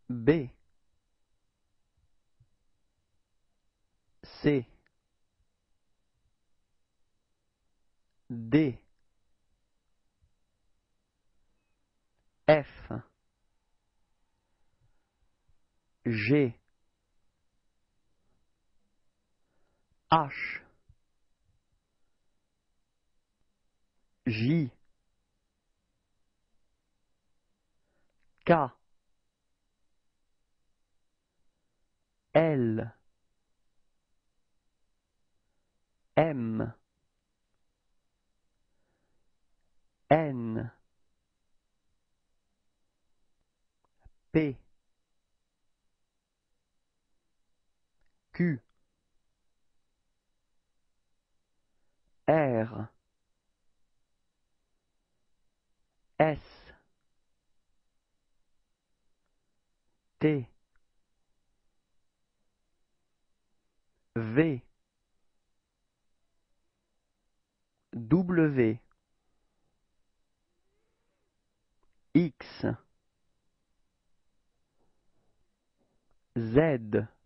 B, C, D, F, G, H, J, K, L, M, N, P, Q, R, S, T, V, W, X, Z,